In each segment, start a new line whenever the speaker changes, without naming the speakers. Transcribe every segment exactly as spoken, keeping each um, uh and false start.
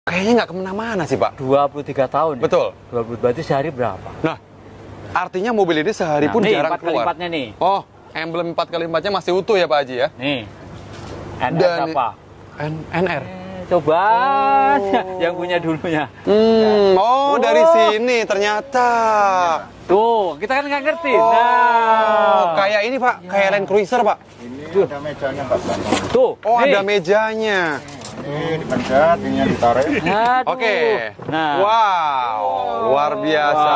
Kayaknya nggak kemana-mana sih, Pak.
dua puluh tiga tahun.
Betul.
Ya? dua puluh berarti sehari berapa?
Nah, artinya mobil ini sehari
Nah,
pun
nih,
jarang
empat kali
keluar.
empatnya nih.
Oh, emblem empat kali empatnya masih utuh ya, Pak Haji ya?
Nih. N R
Dan
apa?
N NR.
Eh, coba yang punya dulunya.
Hmm, oh,
Oh.
dari sini ternyata.
Tuh, kita kan nggak ngerti.
Oh,
Nah,
kayak ini, Pak. Kayak Land Cruiser, Pak.
Ini ada mejanya Pak.
tuh.
Oh,
nih.
ada mejanya.
Ini dipencet, ini yang ditarik.
Aduh.
Oke.
Nah.
Wow, luar biasa.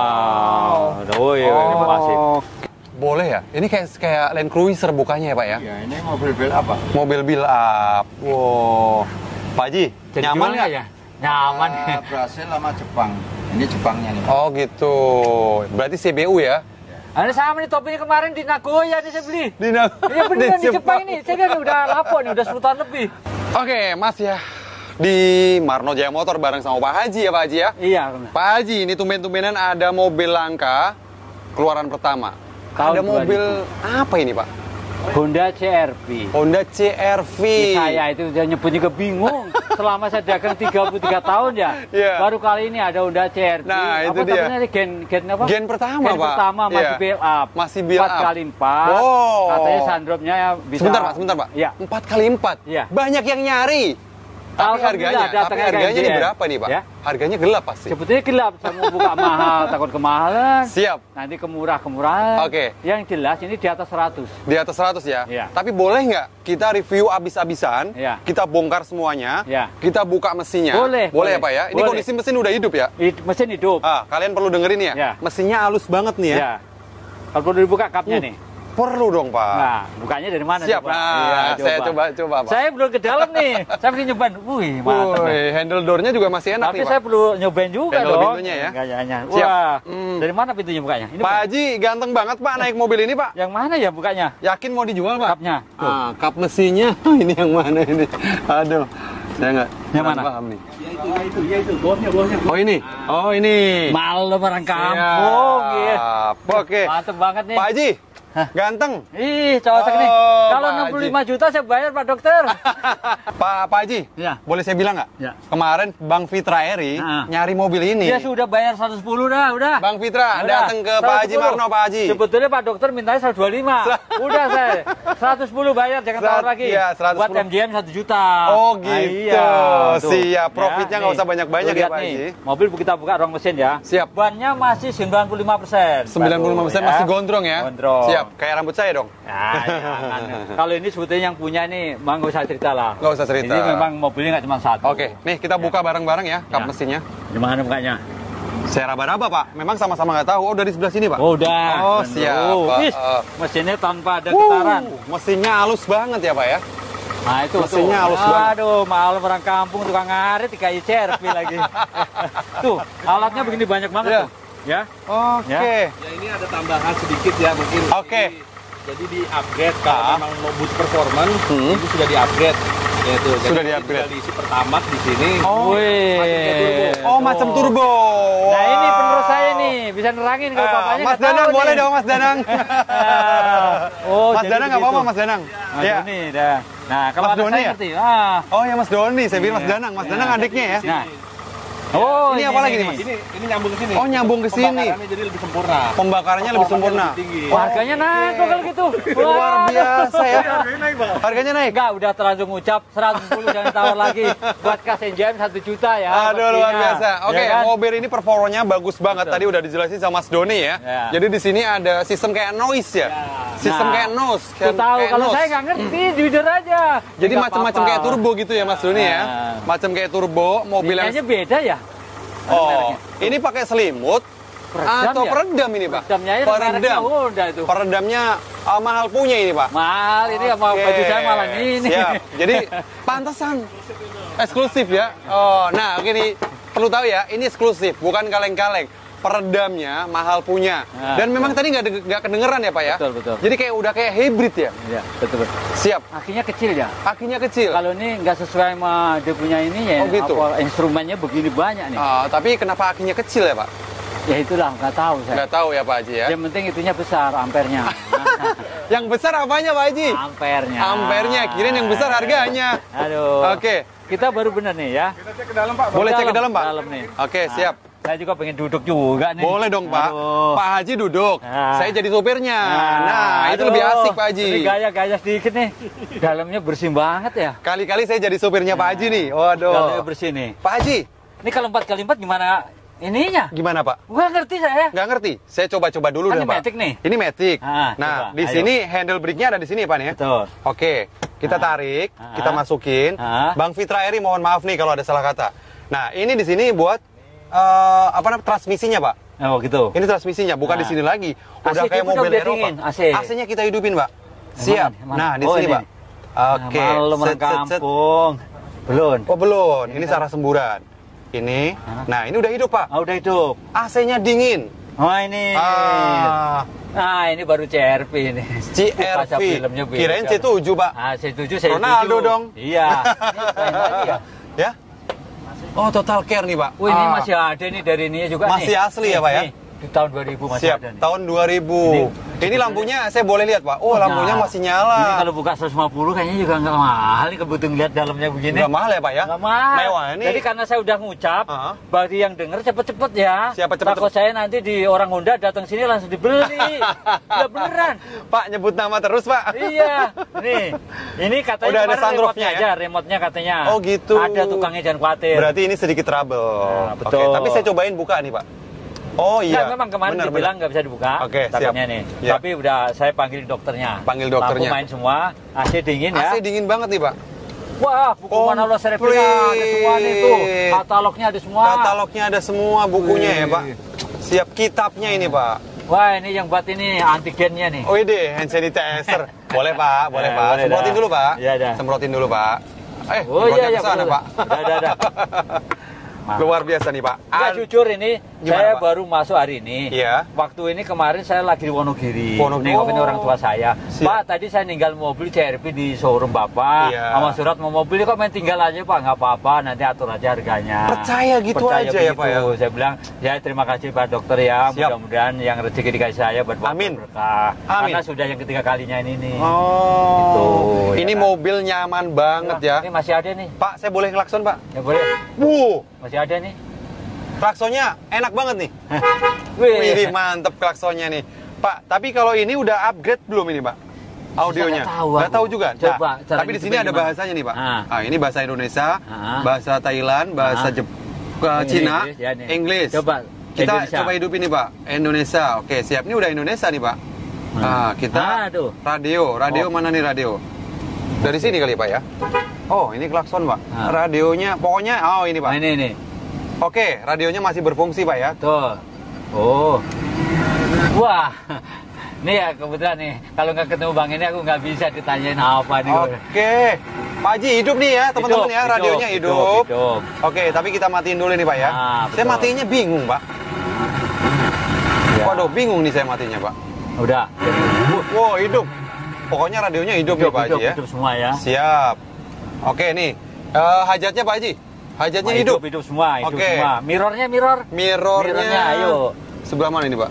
Wow. Oh, iya, ini masih.
Boleh ya? Ini kayak kayak Land Cruiser bukannya ya, Pak ya?
Iya, ini mobil build up Pak.
Mobil build up. Wow. Pak Haji,
Jadi
nyaman
gimana
nggak?
ya? Nyaman.
Ah, berhasil sama Jepang. Ini Jepangnya nih.
Oh gitu. Berarti C B U ya?
Ada sama nih topinya kemarin di Nagoya nih saya beli.
Di Na-
Iya beneran di
Jepang.
Jepang ini. Saya kan udah lapor nih, udah sepuluh tahun lebih.
Oke, Mas ya. Di Marno Jaya Motor bareng sama Pak Haji ya, Pak Haji ya?
Iya, benar.
Pak Haji, ini tumben-tumbenan ada mobil langka keluaran pertama.
Tahun
ada mobil apa ini, Pak?
Honda C R V.
Honda C R V.
Saya itu udah nyebutnya kebingung. Selama saya dagang tiga puluh tiga tahun ya,
Iya.
baru kali ini ada Honda C R V.
Nah, itu
apa
dia.
namanya gen gen apa?
Gen pertama,
Gen
Pak.
pertama masih
Iya.
build up.
Masih build
empat
up.
kali empat.
Wow.
Katanya sandropnya bisa.
Sebentar, Pak, sebentar, Pak.
Iya.
Empat kali empat.
Iya.
Banyak yang nyari. Tapi
Alhamdulillah,
harganya, tapi
datangnya
harganya
kayak
ini
gini.
berapa nih, Pak?
Ya.
Harganya gelap pasti.
Sebetulnya gelap, saya mau buka mahal, takut kemahalan.
Siap.
Nanti kemurah-kemurahan.
Oke.
Yang jelas ini di atas seratus.
Di atas seratus ya?
Iya.
Tapi boleh nggak kita review abis-abisan,
Iya.
kita bongkar semuanya,
Iya.
kita buka mesinnya?
Boleh,
Boleh
boleh.
ya, Pak ya? Ini
Boleh.
kondisi mesin udah hidup ya?
It- Mesin hidup.
Ah, kalian perlu dengerin ya?
Iya.
Mesinnya halus banget nih ya?
Ya. Kalau perlu dibuka kapnya
Uh,
nih.
Perlu dong, Pak.
Nah, bukanya dari mana?
Siap.
coba?
Nah,
Iya,
saya coba, coba, Pak.
Saya belum ke dalam nih. Saya pergi nyobain. Wih, mantap.
Woi,
nih.
handle door-nya juga masih enak
Tapi
nih,
saya
Pak.
perlu nyobain juga
Handle
dong.
pintunya ya?
Kayaknya.
Siap.
Wah.
Hmm.
Dari mana pintunya bukanya? Ini
Pak
bukan?
Haji, ganteng banget, Pak, naik mobil ini, Pak.
Yang mana ya bukanya?
Yakin mau dijual, Pak?
Kapnya. Tuh.
Ah, kap mesinnya. Ini yang mana ini? Aduh. Saya nggak
Yang
kurang
mana?
paham nih.
Ya itu, ya itu, ya itu, bosnya, bosnya.
Oh ini? Oh ini.
Malam orang kampung. Iya.
Siap. Oke.
Mantep banget nih.
Pak Haji,
Hah?
ganteng.
Ih, cocok nih.
Oh,
Kalau
Pak
enam puluh lima
Haji.
juta saya bayar Pak Dokter.
Pak Pak Haji,
Ya.
boleh saya bilang nggak?
Ya.
Kemarin Bang Fitra Eri
Nah.
nyari mobil ini.
Dia sudah bayar seratus sepuluh dah, udah.
Bang Fitra,
Udah,
datang ke Pak Haji
seratus sepuluh.
Marno, Pak Haji.
Sebetulnya Pak Dokter mintanya seratus dua puluh lima. Udah saya seratus sepuluh bayar, jangan
Serat-
tawar lagi.
iya, seratus sepuluh.
Buat M J M satu juta.
Oh,
Nah,
gitu.
iya, tuh.
Siap. Profitnya nggak
nih.
usah banyak-banyak
Tuh,
ya,
lihat
Pak
nih.
Haji.
Mobil kita buka ruang mesin ya.
Siap.
Bannya masih sembilan puluh lima persen.
sembilan puluh lima persen
ya.
masih gondrong ya?
Gondrong.
Siap. Kayak rambut saya dong.
Nah, jangan. Kalau ini sebetulnya yang punya ini, memang nggak usah cerita lah.
Nggak usah cerita.
Ini memang mobilnya nggak cuma satu.
Oke, nih kita buka bareng-bareng ya kap
Ya.
mesinnya.
Gimana bukanya?
Saya raba-raba, Pak. Memang sama-sama nggak tahu. Oh, dari sebelah sini, Pak.
Oh, udah.
Oh,
Bener.
siap,
Oh,
Pak.
wis,
Eh.
mesinnya tanpa ada
Wuh,
getaran.
mesinnya halus banget ya, Pak ya.
Nah itu
Mesinnya
tuh.
halus banget.
Aduh, malam orang kampung tukang ngarit dikasih C R V lagi. Tuh, alatnya begini banyak banget
Iya.
tuh. Ya.
Oke.
Ya.
Ya ini ada tambahan sedikit ya mungkin.
Oke.
Jadi di upgrade kalau
Ah.
memang mau butuh performance
Hmm.
itu sudah di upgrade. Yaitu jadi
Sudah
ini
di-upgrade.
tinggal diisi pertamax di sini.
Oh.
Wih.
Oh, macam turbo.
Nah ini
Wah.
penerus saya nih, bisa nerangin kalau
Ah,
bapaknya
Mas
nggak tahu
Danang boleh
nih.
dong, Mas Danang.
Oh,
Mas
jadi
Danang nggak
begitu.
apa-apa, Mas Danang.
Mas
Iya.
Doni, dah. Nah, kalau
Mas
anak
Doni
saya
ya?
ngerti. Ah.
Oh ya Mas Doni, saya bilang Mas
Iya.
Danang. Mas
Iya.
Danang adiknya ya.
Nah. Oh,
Ini apa lagi nih, Mas?
Ini ini nyambung ke sini.
Oh, nyambung ke sini.
Pembakarannya jadi lebih sempurna.
Pembakarannya lebih sempurna.
Lebih tinggi.
Wah, harganya naik kok kalau gitu.
Luar
Waduh.
biasa ya. Harganya naik.
Enggak, udah terlanjur ngucap seratus sepuluh jangan tawar lagi. Buat kas N J M satu juta ya.
Aduh luar
pastinya.
biasa. Oke,
Ya kan?
mobil ini performanya bagus banget.
Betul.
Tadi udah dijelasin sama Mas Doni ya.
Ya.
Jadi di sini ada sistem kayak noise ya. Sistem
Nah,
kayak nose.
Tuh tahu
kayak
kalau
nose.
saya nggak ngerti, jujur aja.
Jadi
Nggak
macam-macam
apa-apa.
kayak turbo gitu ya Mas Doni ya.
Nah.
Macam kayak turbo, mobil yang
Kayaknya beda ya.
Oh, ini pakai selimut
Peredam
atau
ya?
peredam ini, Pak?
Peredamnya ya
Peredam.
mereknya Honda itu.
Peredamnya uh, mahal punya ini, Pak.
Mahal ini sama
Oke.
baju saya malah ini.
Siap. Jadi pantesan eksklusif ya. Oh, nah gini perlu tahu ya, ini eksklusif, bukan kaleng-kaleng. Peredamnya mahal punya.
Nah,
Dan memang
betul.
tadi nggak de- nggak kedengeran ya, Pak ya?
Betul, betul.
Jadi kayak udah kayak hybrid ya.
Iya, betul betul.
Siap.
Akhirnya kecil ya.
Akinya kecil.
Kalau ini nggak sesuai sama dia punya ini ya.
Oh, gitu.
Apa, instrumennya begini banyak nih.
Ah, tapi kenapa akinya kecil ya, Pak?
Ya itulah nggak tahu saya.
Nggak tahu ya, Pak Haji ya.
Yang penting itunya besar ampernya. Nah,
Yang besar apanya Pak Haji?
Ampernya.
Ampernya, kirain yang besar harganya.
Aduh.
Oke.
Kita baru bener nih ya.
Kita cek ke dalam Pak.
Boleh cek ke dalam Pak?
Dalam nih.
Oke,
Nah,
siap.
Saya juga pengen duduk juga nih.
Boleh dong Pak.
Aduh.
Pak Haji duduk.
Nah.
Saya jadi sopirnya. Nah, itu
aduh.
lebih asik Pak Haji.
Ini gaya-gaya sedikit nih. Dalamnya bersih banget ya.
Kali-kali saya jadi sopirnya Pak Haji nih. Waduh.
Dalamnya bersih nih.
Pak Haji,
Ini kalau empat kali empat gimana ininya?
gimana Pak?
Gua ngerti saya.
Nggak ngerti. Saya coba-coba dulu
Kan
dah
ini
Pak.
matic nih.
Ini matic.
Ah,
nah,
coba,
di
ayo.
sini handle brake-nya ada di sini Pak nih ya.
Betul.
Oke, kita tarik,
Ah.
kita masukin.
Ah.
Bang Fitra Eri mohon maaf nih kalau ada salah kata. Nah, ini di sini buat eh, apa namanya transmisinya Pak.
Oh gitu.
Ini transmisinya, bukan
Ah.
di sini lagi. Udah
A C
kayak
kita
mobil
udah
Eropa.
dingin, A C.
A C-nya kita hidupin Pak. Siap.
Mana nih? Mana?
Nah, di
Oh,
sini
ini
Pak.
nih.
Oke.
Nah, malam orang
Set, set, set.
kampung. Belum.
Oh belum, ini sarah semburan. Ini,
Hah?
nah ini udah hidup Pak.
Ah, udah hidup.
A C-nya dingin.
Oh ini.
Ah,
Nah, ini baru C R V ini.
C R
Kaca
V.
filmnya beda.
Kirain C tujuh Pak.
Ah, C tujuh, C tujuh.
Ronaldo dong.
Iya. Ini lain lagi ya.
Ya? Oh Total Care nih Pak.
Wih, ini
Ah,
masih ada nih dari ini juga
Masih
nih.
asli ya, Pak, ya?
Nih, di tahun dua ribu masih
Siap,
ada nih.
tahun dua ribu. Ini,
Ini-
lampunya saya boleh lihat Pak. Oh, lampunya
Nah,
masih nyala.
Ini kalau buka seratus lima puluh kayaknya juga nggak mahal nih kebutuhan lihat dalamnya begini.
Nggak mahal ya Pak ya?
Nggak mahal.
Mewah ini.
Jadi karena saya udah ngucap,
Ah.
bagi yang denger cepet-cepet ya.
Siapa cepet-cepet?
Takut saya nanti di orang Honda datang sini langsung dibeli. Ya beneran.
Pak nyebut nama terus Pak.
Iya, nih, ini katanya
Udah ada
kemarin
sunroofnya
remote-nya
ya?
aja, remote-nya katanya.
Oh, gitu.
Ada tukangnya, jangan khawatir.
Berarti ini sedikit trouble.
Nah,
Oke,
betul.
tapi saya cobain buka nih Pak. Oh iya.
Nah, memang kemarin
Benar,
dibilang
benar.
nggak bisa dibuka,
Oke,
takutnya
siap.
nih.
Iya.
Tapi udah saya panggil dokternya.
Panggil dokternya.
Lampu main semua, A C dingin ya.
A C dingin banget nih Pak.
Wah, buku
Komplit.
Manolo Serepina ada semua nih tuh. Katalognya ada semua.
Katalognya ada semua bukunya ya
Wih.
Pak. Siap kitabnya ini Pak.
Wah, ini yang buat ini antigennya nih.
Oh ide hand sanitizer. Boleh Pak, boleh
Eh,
Pak.
boleh
Semprotin
dah.
dulu Pak.
Iya, dah.
Semprotin dulu Pak. Eh,
Oh iya
semprotnya
iya
ke sana,
betul.
Pak.
Udah, udah, udah. Nah.
Luar biasa nih Pak.
Ya
An-
jujur ini
Gimana,
saya
Pak?
baru masuk hari ini.
Iya.
Waktu ini kemarin saya lagi di Wonogiri.
Wonogiri.
Nengokin
Oh.
orang tua saya.
Siap.
Pak, tadi saya ninggal mobil C R V di showroom Bapak.
Iya.
Sama surat mau mobil kok main tinggal aja Pak, nggak apa-apa. Nanti atur aja harganya.
Percaya gitu
Percaya
aja ya, Pak, ya?
Saya bilang, ya terima kasih Pak Dokter ya.
Siap.
Mudah-mudahan yang rezeki dikasih saya buat Bapak
Amin.
berkah.
Amin.
Karena sudah yang ketiga kalinya ini nih.
Oh.
Gitu, ya
Ini
kan?
mobil nyaman banget ya.
Ini masih ada nih.
Pak, saya boleh klakson Pak?
Ya boleh.
Wuh,
Masih ada nih.
klaksonnya enak banget nih.
Wih.
Wih, mantep klaksonnya nih. Pak, tapi kalau ini udah upgrade belum ini Pak? Audionya?
Nggak tahu
Nggak
aku.
tahu juga. Nah,
Coba, cara
tapi di sini
ngintipin
ada
gimana?
bahasanya nih Pak.
Ah.
Ah, ini bahasa Indonesia,
Ah.
bahasa Thailand, bahasa
Ah.
Jep ke
Ini
Cina,
Inggris, ya, nih.
Inggris.
Coba,
Kita
Indonesia.
coba hidup ini Pak. Indonesia. Oke, siap. Ini udah Indonesia nih Pak. Nah, kita
Ah, tuh.
radio. Radio
Oh.
mana nih radio? Dari sini kali Pak ya? Oh, ini klakson Pak.
Ah.
Radionya, pokoknya, oh ini Pak.
Nah, ini nih.
Oke, radionya masih berfungsi Pak ya?
Tuh. Oh. Wah. Nih ya kebetulan nih. Kalau nggak ketemu Bang ini aku nggak bisa ditanyain apa nih.
Oke, Pak Haji hidup nih ya teman-teman
Hidup,
ya,
hidup,
radionya hidup.
hidup, hidup.
Oke, tapi kita matiin dulu nih Pak ya.
Nah,
Saya
betul.
matiinnya bingung Pak.
Ya.
Waduh, bingung nih saya matinya Pak.
Udah.
Wow, hidup. Pokoknya radionya hidup, ya Pak Haji
hidup,
ya.
hidup semua ya.
Siap. Oke nih, Eh, hajatnya Pak Haji. Hajatnya
Nah,
hidup.
hidup semua, hidup
Oke.
semua. Mirrornya mirror.
Mirrornya.
Mirrornya, ayo.
Sebelah mana ini Pak?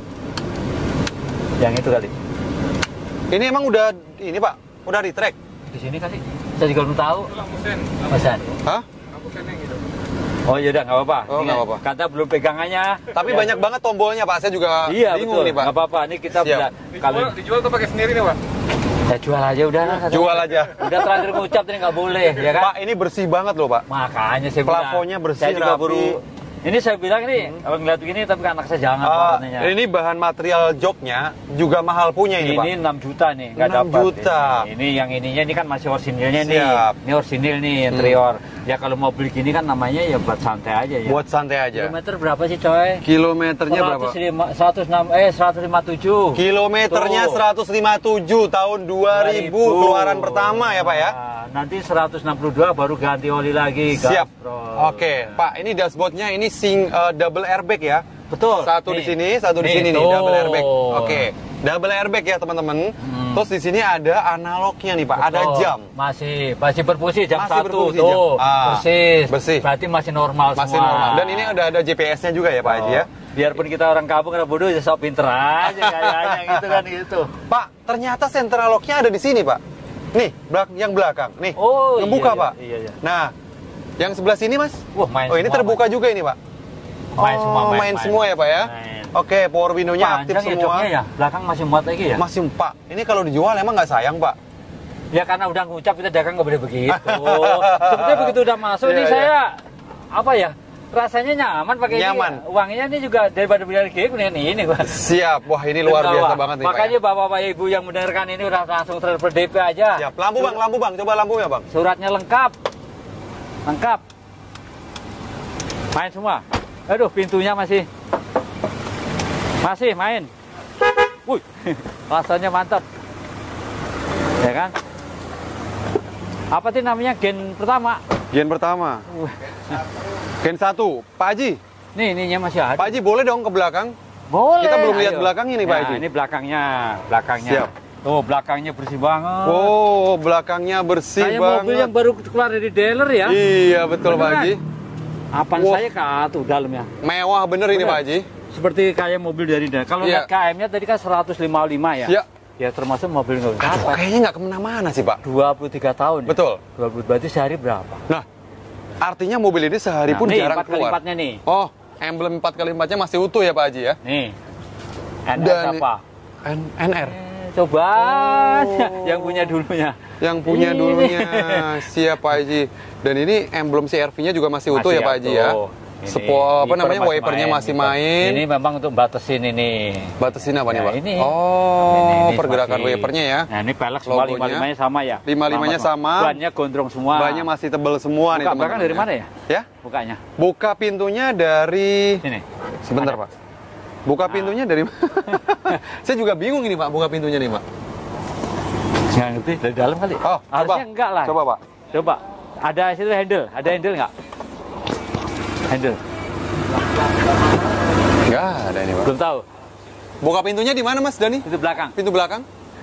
Yang itu kali.
Ini emang udah ini Pak, udah di track.
Di sini kali. Saya juga belum tahu. Pesan.
Hah?
Oh yaudah nggak apa-apa.
Oh,
Ini
nggak apa-apa.
Kata belum pegangannya.
Tapi
Ya.
banyak banget tombolnya Pak. Saya juga
Iya
bingung
betul.
nih Pak.
Nggak apa-apa. Ini kita
Siap.
bila- kalau
Dijual tuh pakai sendiri nih Pak.
ya jual aja udah. kata-
Jual aja.
Udah terakhir ngucap tadi nggak boleh, ya kan?
Pak, ini bersih banget loh Pak.
Makanya saya bilang.
Plafonnya bersih,
Saya juga
rapi.
baru. Ini saya bilang ini, kalau ngeliat begini tapi anak saya jangan Pak,
Ah,
katanya.
ini bahan material joknya juga mahal punya ini,
Ini
Pak.
enam juta nih, nggak
enam
dapat.
juta.
Ini, ini yang ininya ini kan masih orisinilnya nih.
Siap.
Ini orisinil nih interior. Ya kalau mau beli gini kan namanya ya buat santai aja ya.
Buat santai aja.
Kilometer berapa sih coy?
Kilometernya berapa?
seratus lima, seratus enam, eh seratus lima puluh tujuh.
Kilometernya
Tuh.
seratus lima puluh tujuh tahun dua ribu keluaran pertama ya Pak ya.
Nah, nanti seratus enam puluh dua baru ganti oli lagi.
Siap.
gaspol.
Oke, Pak, ini dashboardnya ini sing eh, double airbag ya.
Betul.
Satu di
Nih.
sini, satu di
Nih,
sini nih,
tuh.
double airbag. Oke. Double airbag ya teman-teman. Hmm. Terus di sini ada analognya nih Pak,
Betul.
ada jam.
Masih masih berfungsi jam
Masih
satu
berfungsi
tuh.
jam. Ah,
persis.
bersih.
Berarti masih normal
Masih
semua.
normal. Dan ini udah ada G P S-nya juga ya Pak Haji ya.
Biarpun kita orang kampung karena bodoh ya sok pinter aja kayaknya gitu kan gitu.
Pak, ternyata central lock-nya ada di sini Pak. Nih, belak yang belakang. Nih,
Oh,
ngebuka
iya,
Pak.
Iya, iya.
Nah, yang sebelah sini Mas.
Wah, main
Oh, ini
semua,
terbuka juga ini Pak.
Main
oh,
semua, main,
main,
main.
semua ya Pak ya.
Main.
Oke, power window-nya aktif
Panjang ya
semua.
joknya ya, belakang masih muat lagi ya.
Masih Pak. Ini kalau dijual emang nggak sayang Pak.
Ya karena udah ngucap kita dagang nggak boleh begitu. Sebetulnya begitu udah masuk
Iya,
nih
iya.
saya apa ya? Rasanya nyaman pakai
Nyaman.
ini. Uangnya ini juga daripada beli G ini ini gua.
Siap. Wah, ini luar
Betul,
biasa
Pak.
banget nih Pak.
Makanya
Ya.
bapak-bapak ibu yang mendengarkan ini udah langsung transfer D P aja.
Siap. Lampu Bang, lampu Bang. Coba lampunya Bang.
Suratnya lengkap. Lengkap. Main semua. Aduh, pintunya masih masih main. Wih, rasanya mantap. Ya kan? Apa sih namanya gen pertama?
Gen pertama.
Uh,
Gen satu. Pak Haji.
Nih, ininya masih ada.
Pak Haji boleh dong ke belakang?
Boleh.
Kita belum lihat
Ayo.
belakangnya nih, Pak
Nah,
Haji.
ini belakangnya, belakangnya.
Siap.
Tuh, belakangnya bersih banget.
Oh, belakangnya bersih
Kayak
banget.
mobil yang baru keluar dari dealer ya.
Iya, betul Pak
Beneran.
Haji.
Apaan
Wah.
saya ke tuh dalamnya.
Mewah bener ini
Bener.
Pak Haji.
Seperti kayak mobil dari dealer. Kalau
Iya.
lihat K M-nya tadi kan seratus lima puluh lima ya.
Iya.
Ya termasuk mobil nggak
Aduh,
berapa.
kayaknya nggak kemana-mana sih Pak.
dua puluh tiga tahun. ya?
Betul.
dua puluh berarti sehari berapa?
Nah, artinya mobil ini sehari
Nah,
pun
nih,
jarang
empat kali
keluar.
empatnya nih.
Oh, emblem empat kali empatnya masih utuh ya Pak Haji ya?
Nih. N S
Dan-
apa?
N NR.
Eh, coba aja yang punya dulunya.
Yang punya
Ini.
dulunya. Siap Pak Haji. Dan ini emblem C R V-nya juga masih utuh
Masih
ya Pak Haji ya?
utuh. Ini,
Sepo, apa
wiper
namanya,
masih
wipernya
main,
masih
gitu.
main.
Ini memang untuk batasin ini.
Batasin apa nih
Ya,
Pak?
ini.
Oh,
Ini, ini
pergerakan
masih-
wipernya ya?
Nah ini pelek semua
Logonya.
lima limanya sama ya.
Lima-limanya sama.
Bannya gondrong semua.
Bannya masih tebel semua nih
Buka
teman-teman.
belakang dari mana ya?
Ya?
Bukanya.
Buka pintunya dari...
Sini.
Sebentar
Ada.
Pak. Buka pintunya dari... Saya juga bingung ini Pak, buka pintunya nih Pak.
Jangan ngerti dari dalam kali.
Oh,
Harusnya
coba.
enggak lah.
Coba Pak.
Coba. Ada situ handle. Ada handle nggak? Handle.
Enggak ada ini Pak.
Belum tahu.
Buka pintunya di mana Mas Dani?
Itu belakang.
Pintu belakang?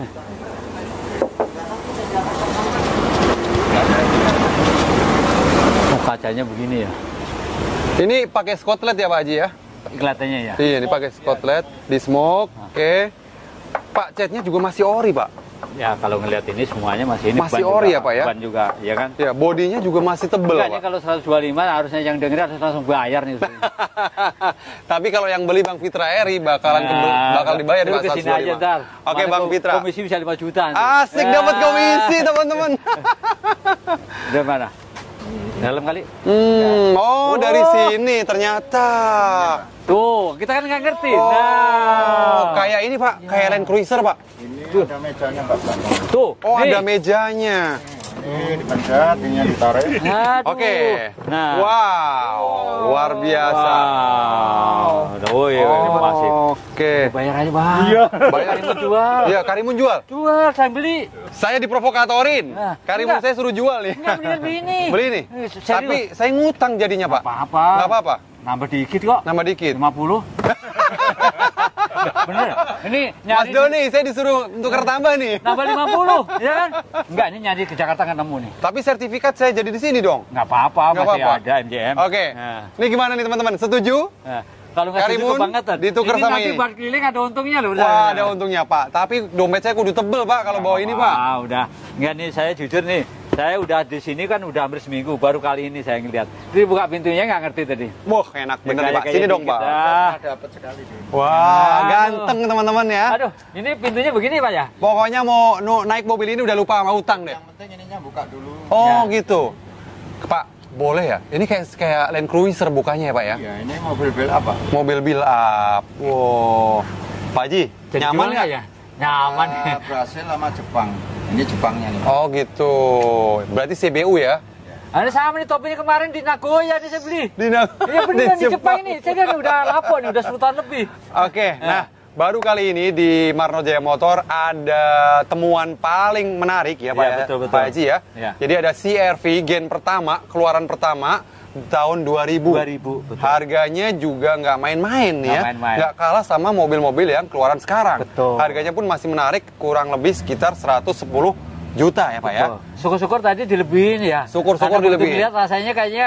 Oh, kacanya begini ya.
Ini pakai skotlet ya Pak Haji ya?
Kelihatannya ya.
Iya, ini pakai skotlet, di smoke. Oke. Pak, catnya juga masih ori Pak.
Ya kalau ngelihat ini semuanya masih ini.
Masih
ban
ori
juga,
ya, Pak, ya?
Ban juga, ya kan?
Ya, bodinya juga masih tebel
Enggak, ini
Pak.
kalau seratus dua puluh lima harusnya yang dengerin harus langsung bayar nih.
Tapi kalau yang beli Bang Fitra Eri bakalan tebel- bakal dibayar
Nah, lu
Pak
kesini aja ntar.
Oke
Mana
Bang
kom-
Fitra.
Komisi bisa lima juta. nanti.
Asik dapat komisi teman-teman.
Dari mana? Dalam kali.
Hmm, oh, dari
Oh.
sini ternyata.
Tuh, kita kan nggak ngerti.
Oh,
Nah,
kayak ini Pak, kayak Land Cruiser Pak.
Ini ada mejanya Pak belakang.
tuh.
Oh,
nih.
ada mejanya.
Ini dipencet, ini ditarik.
Aduh.
Oke.
Nah.
Wow, luar biasa.
Wow. Oh iya, ini masih.
Oke.
Bayar aja bang.
Iya.
Bayar.
Karimun jual.
Iya, Karimun jual.
Jual, saya beli.
Saya diprovokatorin.
Nah,
Karimun
enggak.
saya suruh jual nih.
Enggak, mendingan beli ini.
Beli nih.
Eh, serius.
Tapi saya ngutang jadinya, Pak.
Apa-apa.
Nggak apa-apa.
Nambah dikit kok.
Nambah dikit.
lima puluh. Bener. Ini
Mas
nyari
Doni, saya disuruh untuk tambah nih.
nambah lima puluh, ya kan? Enggak, ini nyari ke Jakarta nggak nemu nih.
Tapi sertifikat saya jadi di sini dong.
Nggak apa-apa,
Nggak
masih
apa-apa.
ada M J M.
Oke.
Nah,
Ini gimana nih teman-teman? Setuju?
nah. Kalau nggak setuju
Karimun
kebangetan.
ditukar
ini
sama
nanti
ini.
buat keliling ada untungnya loh.
Wah, ada untungnya, Pak. Tapi dompet saya kudu tebel, Pak, kalau bawa ini, Pak.
Ah, udah. Enggak nih, saya jujur nih. Saya udah di sini kan udah hampir seminggu, baru kali ini saya ngeliat. Jadi buka pintunya nggak ngerti tadi.
Wah, enak bener,
Ya,
Pak.
kayak-
Sini
kayak
dong,
dikit
Pak.
dah.
Dapat sekali sih.
Wah,
Aduh.
ganteng teman-teman ya.
Aduh, ini pintunya begini Pak ya?
Pokoknya mau nu- naik mobil ini udah lupa sama utang deh.
Yang penting ininya buka dulu.
Oh,
Ya.
gitu. Pak, boleh ya? Ini kayak kayak Land Cruiser bukanya ya, Pak ya?
Iya, ini mobil bel apa?
Mobil build up. Wow. Pak Haji,
Jadi
nyaman
jual
nggak?
ya? Nyaman.
Ah, Brasil sama Jepang. Ini Jepangnya nih.
Oh, gitu. Berarti C B U ya?
Ada sama nih topinya kemarin di Nagoya nih saya beli.
Di Na-
Iya beneran di Jepang ini. Saya kan udah lapor nih, udah sepuluh tahun lebih.
Oke, nah baru kali ini di Marno Jaya Motor ada temuan paling menarik ya Pak,
Iya,
ya,
betul, betul.
Pak Haji ya.
Iya.
Jadi ada C R V gen pertama, keluaran pertama, tahun dua ribu.
dua ribu, betul.
Harganya juga nggak main-main
Nggak
ya.
main-main.
Nggak kalah sama mobil-mobil yang keluaran sekarang.
Betul.
Harganya pun masih menarik, kurang lebih sekitar seratus sepuluh juta ya Pak ya.
Betul. Syukur-syukur tadi dilebihin ya.
Syukur-syukur
Karena begitu
dilebihin.
lihat rasanya kayaknya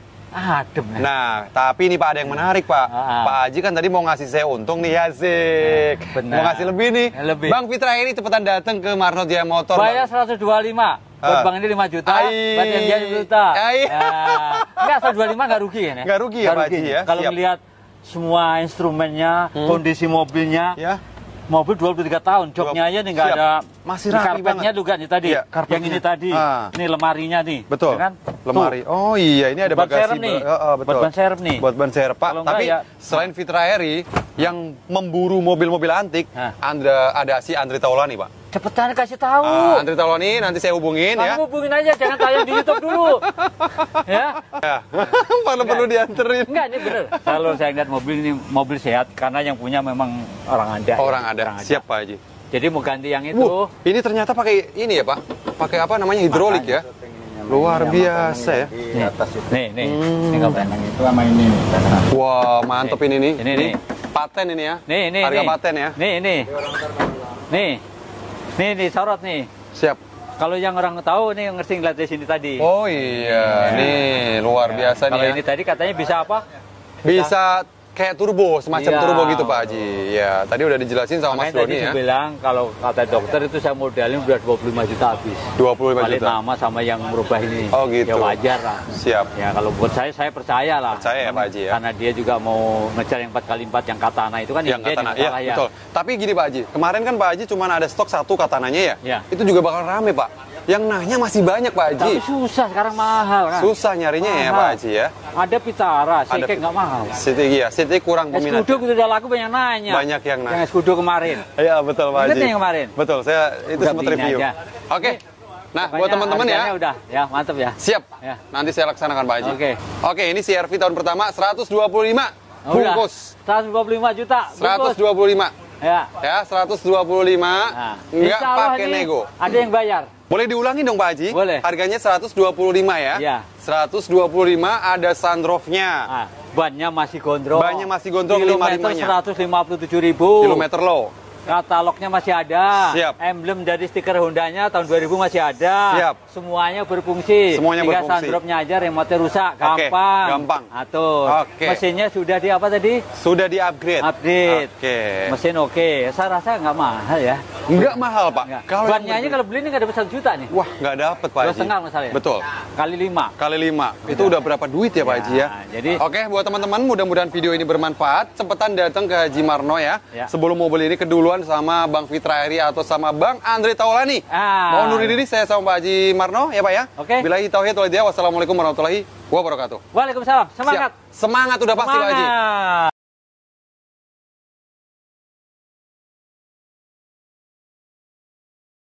adem ya.
Nah, tapi ini Pak ada yang menarik Pak.
Ah.
Pak Haji kan tadi mau ngasih saya untung nih, asik.
Benar.
Mau ngasih lebih nih.
Lebih.
Bang Fitra ini cepetan datang ke Marno Jaya Motor.
Bayar
Bang.
seratus dua puluh lima. Buat
Ah.
Bang ini lima juta,
Ai.
buat yang dia dua juta.
Ai.
Ya. Enggak, seratus dua puluh lima nggak rugi kan ya?
Nggak rugi ya, Pak Haji, ya?
Kalau
Siap.
melihat semua instrumennya,
Hmm.
kondisi mobilnya,
Ya.
mobil dua puluh tiga tahun, joknya aja nih nggak
Siap.
ada.
Masih
Ini
rapi
karpetnya
banget.
juga nih tadi.
Iya, karpetnya.
Yang ini tadi.
Ah.
Ini lemarinya nih.
Betul.
Ya kan?
Lemari.
Tuh.
Oh iya, ini ada
Buat
bagasi.
serep nih.
ber- oh, oh, betul.
Buat ban serep nih.
Buat ban serep, Pak.
Kalau enggak
Tapi
ya-
selain Fitra Eri yang memburu mobil-mobil antik,
Hah.
Andra, ada si Andri Taulani, Pak.
Cepetan kasih tahu.
Ah, Andri Taulani nanti saya hubungin ya.
Kamu hubungin aja, jangan tayang di YouTube dulu. Ya.
Ya. Mana perlu dianterin.
Enggak, ini bener. Kalau saya lihat mobil ini mobil sehat karena yang punya memang orang ada.
Orang ada. Siap, Pak Haji.
Jadi mau ganti yang itu.
Wuh, ini ternyata pakai ini ya, Pak. Pakai apa namanya? Hidrolik ya. Luar biasa ya.
Di atas itu.
Nih, nih.
Hmm.
Ini kapan?
Yang itu sama ini.
Wah, mantep ini nih.
Ini, nih.
Paten ini ya.
Nih, nih,
Harga
nih.
paten ya.
Nih, nih. Nih. Nih, nih sorot nih.
Siap.
Kalau yang orang tahu nih ngerti ngeliat di sini tadi.
Oh iya, nih luar biasa
Kalau
nih ya.
ini tadi katanya bisa apa?
Bisa kayak turbo, semacam
Iya.
turbo gitu Pak Haji. Ya, tadi udah dijelasin sama Mas
Makanya tadi
Doni
saya
ya.
bilang kalau kata dokter itu saya modalin udah dua puluh lima juta habis.
dua puluh lima
Balik
juta.
nama sama yang merubah ini.
Oh, gitu.
Ya wajar lah.
Siap.
Ya kalau buat saya saya percaya lah.
Percaya ya, Pak Haji, ya.
Karena dia juga mau ngejar yang empat kali empat yang katana itu kan
Yang
dia
katana,
yang
iya
salah ya.
betul. Tapi gini Pak Haji, kemarin kan Pak Haji cuma ada stok satu katananya ya.
Iya.
Itu juga bakal rame Pak. Yang nanya masih banyak Pak Haji.
Tapi susah sekarang mahal kan.
Susah nyarinya ya
Mahal.
Pak Haji ya.
Ada Vitara,
Ada
Sikek nggak mahal.
City ya, City kurang peminat.
Escudo udah laku banyak nanya.
Banyak yang nanya.
Yang Escudo kemarin.
Iya betul Pak
Ingat
Haji.
yang kemarin?
Betul, saya itu
Udah
sempat
beliin
review.
aja.
Oke. Nah,
Pokoknya
buat teman-teman ya.
harganya udah, ya mantep ya.
Siap.
Ya.
Nanti saya laksanakan Pak Haji.
Oke.
Oke, ini C R V tahun pertama seratus dua puluh lima
Oh, udah.
bungkus.
seratus dua puluh lima juta.
seratus
bungkus.
dua puluh lima.
Ya.
Ya, seratus dua puluh lima.
Nah,
Enggak
insya Allah
pakai
nih
nego.
Ada yang bayar.
Boleh diulangi dong Pak Haji?
Boleh.
Harganya seratus dua puluh lima ya?
Iya.
seratus dua puluh lima ada sunroofnya.
Nah, bannya masih gondrong.
Bannya masih gondrong, lima
Kilometer
limanya.
seratus lima puluh tujuh ribu.
Kilometer low.
Katalognya masih ada.
Siap.
Emblem dari stiker Hondanya tahun dua ribu masih ada.
Siap.
Semuanya berfungsi.
Semuanya
Tinggal
berfungsi.
sunroofnya aja, remote rusak,
Oke,
gampang.
gampang.
Atur.
Oke.
Mesinnya sudah di apa tadi?
Sudah di-upgrade.
Update.
Oke.
Mesin oke. Saya rasa nggak mahal ya.
Enggak mahal Pak.
Nggak.
Kalau
Bannya
yang
aja kalau beli ini nggak dapat satu juta nih.
Wah, nggak dapet Pak
Dua
Haji.
setengah masalahnya.
Betul.
Kali lima.
Kali lima. Itu udah berapa duit ya Pak
Ya,
Haji ya?
jadi-
Oke, buat teman-teman mudah-mudahan video ini bermanfaat. Cepetan datang ke Haji Marno ya.
Ya.
Sebelum mobil ini keduluan sama Bang Fitra Eri atau sama Bang Andri Taulani.
Ah.
Mohon undur diri, saya sama Pak Haji Marno ya Pak ya.
Oke.
Billahi tauhid wal hidayah. Wassalamualaikum warahmatullahi wabarakatuh.
Waalaikumsalam. Semangat.
Siap. Semangat udah pasti Pak Haji.
Semangat.